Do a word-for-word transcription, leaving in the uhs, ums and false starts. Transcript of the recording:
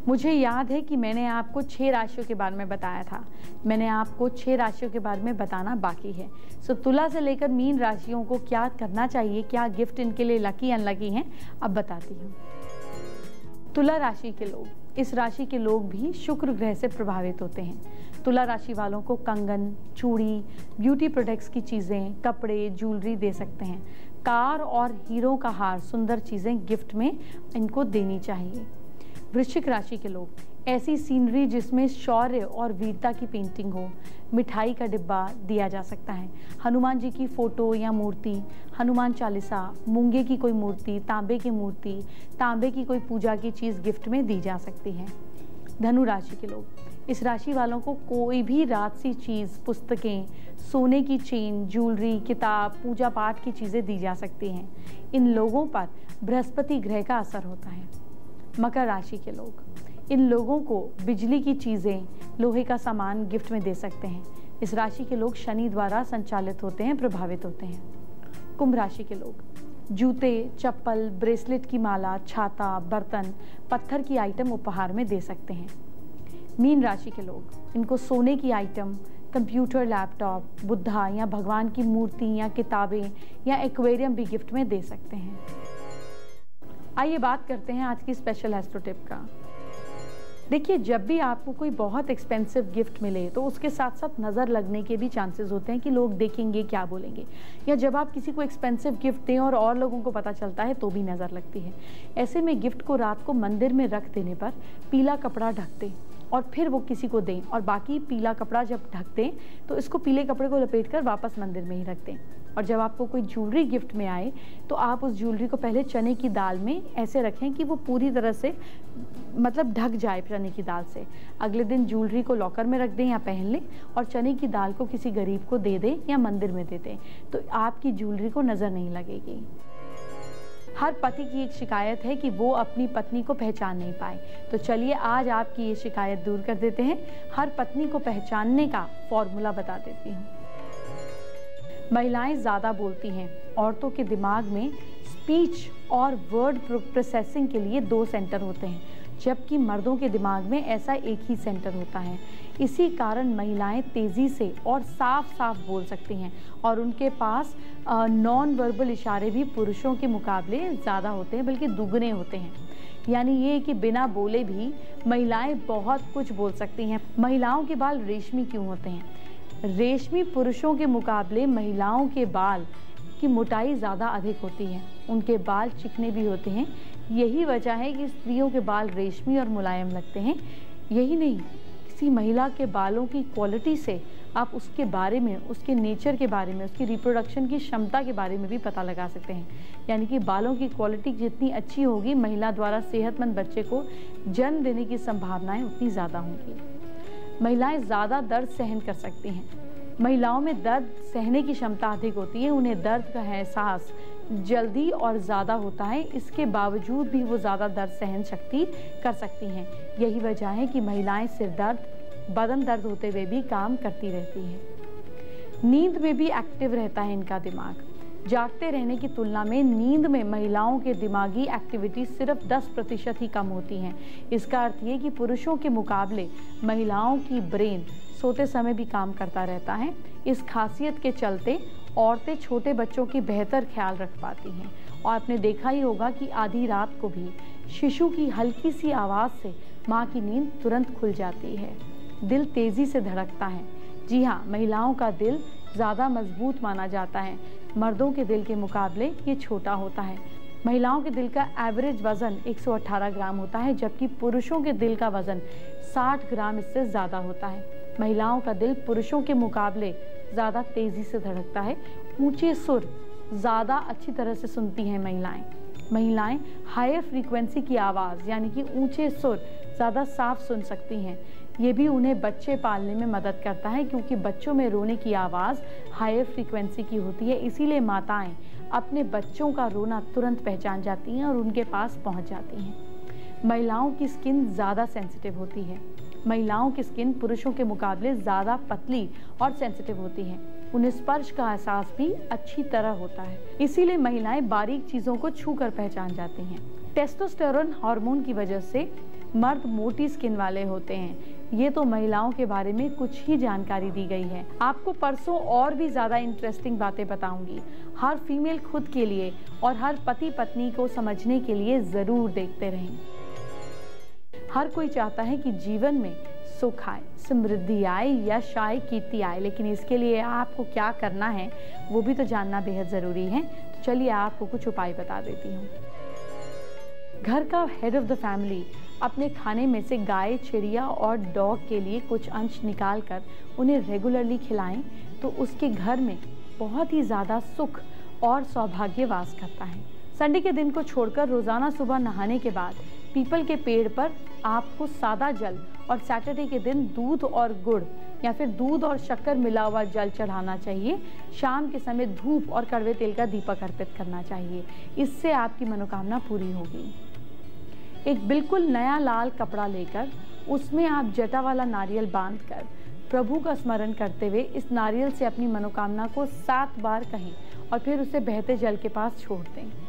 मुझे याद है कि मैंने आपको छह राशियों के बारे में बताया था। मैंने आपको छह राशियों के बारे में बताना बाकी है। सो तुला से लेकर मीन राशियों को क्या करना चाहिए, क्या गिफ्ट इनके लिए लकी अनलकी हैं, अब बताती हूँ। तुला राशि के लोग, इस राशि के लोग भी शुक्र ग्रह से प्रभावित होते हैं। तुला राशि वालों को कंगन, चूड़ी, ब्यूटी प्रोडक्ट्स की चीज़ें, कपड़े, ज्वेलरी दे सकते हैं। कार और हीरो का हार, सुंदर चीज़ें गिफ्ट में इनको देनी चाहिए। वृश्चिक राशि के लोग, ऐसी सीनरी जिसमें शौर्य और वीरता की पेंटिंग हो, मिठाई का डिब्बा दिया जा सकता है। हनुमान जी की फोटो या मूर्ति, हनुमान चालीसा, मूंगे की कोई मूर्ति, तांबे की मूर्ति, तांबे की कोई पूजा की चीज़ गिफ्ट में दी जा सकती है। धनु राशि के लोग, इस राशि वालों को कोई भी राजसी चीज़, पुस्तकें, सोने की चेन, ज्वेलरी, किताब, पूजा पाठ की चीज़ें दी जा सकती हैं। इन लोगों पर बृहस्पति ग्रह का असर होता है। मकर राशि के लोग, इन लोगों को बिजली की चीज़ें, लोहे का सामान गिफ्ट में दे सकते हैं। इस राशि के लोग शनि द्वारा संचालित होते हैं, प्रभावित होते हैं। कुंभ राशि के लोग, जूते, चप्पल, ब्रेसलेट की माला, छाता, बर्तन, पत्थर की आइटम उपहार में दे सकते हैं। मीन राशि के लोग, इनको सोने की आइटम, कंप्यूटर, लैपटॉप, बुद्धा या भगवान की मूर्ति या किताबें या एक्वेरियम भी गिफ्ट में दे सकते हैं। आइए बात करते हैं आज की स्पेशल एस्ट्रो टिप का। देखिए, जब भी आपको कोई बहुत एक्सपेंसिव गिफ्ट मिले तो उसके साथ साथ नज़र लगने के भी चांसेस होते हैं कि लोग देखेंगे, क्या बोलेंगे। या जब आप किसी को एक्सपेंसिव गिफ्ट दें और और लोगों को पता चलता है तो भी नज़र लगती है। ऐसे में गिफ्ट को रात को मंदिर में रख देने पर पीला कपड़ा ढक दें और फिर वो किसी को दें, और बाकी पीला कपड़ा जब ढक दें तो इसको पीले कपड़े को लपेट कर वापस मंदिर में ही रख दें। और जब आपको कोई ज्वेलरी गिफ्ट में आए तो आप उस ज्वेलरी को पहले चने की दाल में ऐसे रखें कि वो पूरी तरह से मतलब ढक जाए चने की दाल से। अगले दिन ज्वेलरी को लॉकर में रख दें या पहन लें और चने की दाल को किसी गरीब को दे दें या मंदिर में दे दें, तो आपकी ज्वेलरी को नज़र नहीं लगेगी। हर पति की एक शिकायत है कि वो अपनी पत्नी को पहचान नहीं पाए, तो चलिए आज आपकी ये शिकायत दूर कर देते हैं। हर पत्नी को पहचानने का फॉर्मूला बता देती हूँ। महिलाएं ज़्यादा बोलती हैं। औरतों के दिमाग में स्पीच और वर्ड प्रोसेसिंग के लिए दो सेंटर होते हैं, जबकि मर्दों के दिमाग में ऐसा एक ही सेंटर होता है। इसी कारण महिलाएं तेज़ी से और साफ साफ बोल सकती हैं और उनके पास नॉन वर्बल इशारे भी पुरुषों के मुकाबले ज़्यादा होते हैं, बल्कि दुगने होते हैं। यानी ये कि बिना बोले भी महिलाएं बहुत कुछ बोल सकती हैं। महिलाओं के बाल रेशमी क्यों होते हैं? रेशमी पुरुषों के मुकाबले महिलाओं के बाल की मोटाई ज़्यादा अधिक होती है, उनके बाल चिकने भी होते हैं। यही वजह है कि स्त्रियों के बाल रेशमी और मुलायम लगते हैं। यही नहीं, किसी महिला के बालों की क्वालिटी से आप उसके बारे में, उसके नेचर के बारे में, उसकी रिप्रोडक्शन की क्षमता के बारे में भी पता लगा सकते हैं। यानी कि बालों की क्वालिटी जितनी अच्छी होगी, महिला द्वारा सेहतमंद बच्चे को जन्म देने की संभावनाएं उतनी ज़्यादा होंगी। महिलाएं ज़्यादा दर्द सहन कर सकती हैं। महिलाओं में दर्द सहने की क्षमता अधिक होती है, उन्हें दर्द का एहसास जल्दी और ज़्यादा होता है। इसके बावजूद भी वो ज़्यादा दर्द सहन शक्ति कर सकती हैं। यही वजह है कि महिलाएं सिर दर्द, बदन दर्द होते हुए भी काम करती रहती हैं। नींद में भी एक्टिव रहता है इनका दिमाग। जागते रहने की तुलना में नींद में महिलाओं के दिमागी एक्टिविटी सिर्फ दस प्रतिशत ही कम होती हैं। इसका अर्थ ये कि पुरुषों के मुकाबले महिलाओं की ब्रेन सोते समय भी काम करता रहता है। इस खासियत के चलते औरतें छोटे बच्चों की बेहतर ख्याल रख पाती हैं। और आपने देखा ही होगा कि आधी रात को भी शिशु की हल्की सी आवाज़ से माँ की नींद तुरंत खुल जाती है। दिल तेज़ी से धड़कता है। जी हाँ, महिलाओं का दिल ज़्यादा मजबूत माना जाता है। मर्दों के दिल के मुकाबले ये छोटा होता है। महिलाओं के दिल का एवरेज वज़न एक सौ अठारह ग्राम होता है, जबकि पुरुषों के दिल का वज़न साठ ग्राम इससे ज़्यादा होता है। महिलाओं का दिल पुरुषों के मुकाबले ज़्यादा तेज़ी से धड़कता है। ऊंचे सुर ज़्यादा अच्छी तरह से सुनती हैं महिलाएं। महिलाएं हायर फ्रीक्वेंसी की आवाज़ यानी कि ऊंचे सुर ज़्यादा साफ सुन सकती हैं। ये भी उन्हें बच्चे पालने में मदद करता है, क्योंकि बच्चों में रोने की आवाज़ हायर फ्रीक्वेंसी की होती है। इसीलिए माताएं अपने बच्चों का रोना तुरंत पहचान जाती हैं और उनके पास पहुंच जाती हैं। महिलाओं की स्किन ज़्यादा सेंसिटिव होती है। महिलाओं की स्किन पुरुषों के मुकाबले ज़्यादा पतली और सेंसिटिव होती है। उन्हें स्पर्श का एहसास भी अच्छी तरह होता है। इसीलिए महिलाएं बारीक चीज़ों को छू कर पहचान जाती हैं। टेस्टोस्टेरोन हार्मोन की वजह से मर्द मोटी स्किन वाले होते हैं। ये तो महिलाओं के बारे में कुछ ही जानकारी दी गई है। आपको परसों और भी ज़्यादा इंटरेस्टिंग बातें बताऊंगी। हर फीमेल खुद के लिए और हर पति पत्नी को समझने के लिए ज़रूर देखते रहें। हर कोई चाहता है कि जीवन में सुख आए, समृद्धि आए, यश आए, कीर्ति आए, लेकिन इसके लिए आपको क्या करना है वो भी तो जानना बेहद ज़रूरी है। तो चलिए आपको कुछ उपाय बता देती हूँ। घर का हेड ऑफ द फैमिली अपने खाने में से गाय, चिड़िया और डॉग के लिए कुछ अंश निकाल कर उन्हें रेगुलरली खिलाएं तो उसके घर में बहुत ही ज़्यादा सुख और सौभाग्य वास करता है। संडे के दिन को छोड़कर रोज़ाना सुबह नहाने के बाद पीपल के पेड़ पर आपको सादा जल और सैटरडे के दिन दूध और गुड़ या फिर दूध और शक्कर मिला हुआ जल चढ़ाना चाहिए। शाम के समय धूप और कड़वे तेल का दीपक अर्पित करना चाहिए। इससे आपकी मनोकामना पूरी होगी। एक बिल्कुल नया लाल कपड़ा लेकर उसमें आप जटा वाला नारियल बांधकर प्रभु का स्मरण करते हुए इस नारियल से अपनी मनोकामना को सात बार कहें और फिर उसे बहते जल के पास छोड़ दें।